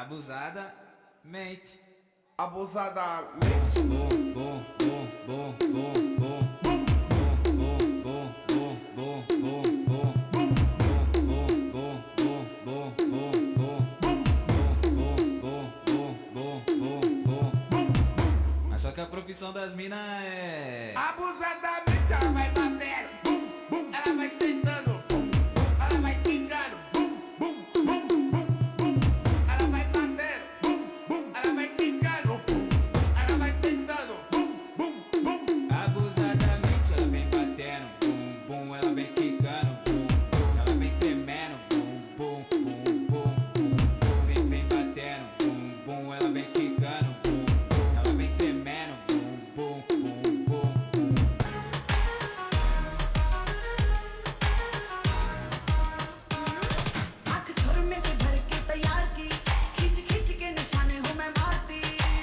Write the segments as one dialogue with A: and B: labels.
A: Abusadamente.
B: Abusadamente.
A: Bom, bom, bom, bom, bom, bom, bom, bom, bom, bom, bom, bom, bom, mas só que a profissão das minas é
B: Abusadamente ela vai batendo, bum, bum, ela vai sentando, bum, bum, ela vai quicando, bum, bum, bum, bum, bum, ela vai batendo, bum, bum, ela vai quicando, bum, ela vai sentando, bum, bum, bum.
A: abusadamente ela vem batendo, bum, bum, ela vem quicando, bum, bum, ela vem tremendo, bum, bum, bum, bum, bum, bum, vem batendo, bum, bum, ela vem quicando, bum, bum, ela vem tremendo, bum, bum, bum, bum, bum.
C: आँख सुर में से भर के तैयार की, खींच खींच के निशाने हूँ मैं मारती।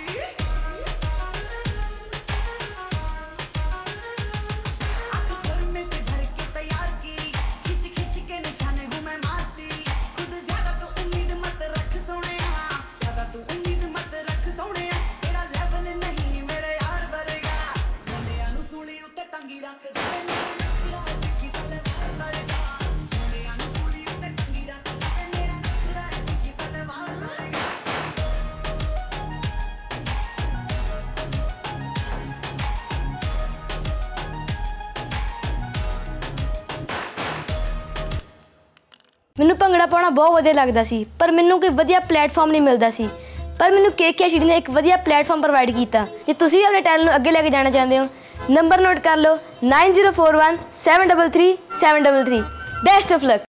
C: आँख सुर में से भर के तैयार की, खींच खींच के निशाने हूँ मैं मारती। खुद ज्यादा तू उम्मीद मत रख सोनिया, ज्यादा तू उम्मीद मत रख सोनिया। तेरा लेवल नहीं मेरे यार वर्गा, मुंडियां नू सूली उत्ते टंगी रख दे। मेरा नखरा दिखी तलवार वर्गा, मुंडियां नू सूली उत्ते टंगी रख दे। मेरा नखरा दिखी तलवार वर्गा।
D: ਮੈਨੂੰ ਭੰਗੜਾ ਪਾਉਣਾ ਬਹੁਤ ਵਧੀਆ ਲੱਗਦਾ ਸੀ, ਪਰ ਮੈਨੂੰ ਕੋਈ ਵਧੀਆ ਪਲੇਟਫਾਰਮ ਨਹੀਂ ਮਿਲਦਾ ਸੀ। ਪਰ ਮੈਨੂੰ KKCD ਨੇ ਇੱਕ ਵਧੀਆ ਪਲੇਟਫਾਰਮ ਪ੍ਰੋਵਾਈਡ ਕੀਤਾ। ਜੇ ਤੁਸੀਂ ਵੀ ਆਪਣੇ ਟੈਲੈਂਟ ਨੂੰ ਅੱਗੇ ਲੈ ਕੇ ਜਾਣਾ ਚਾਹੁੰਦੇ ਹੋ, ਨੰਬਰ ਨੋਟ ਕਰ ਲਓ 9041 733 733। Best of luck.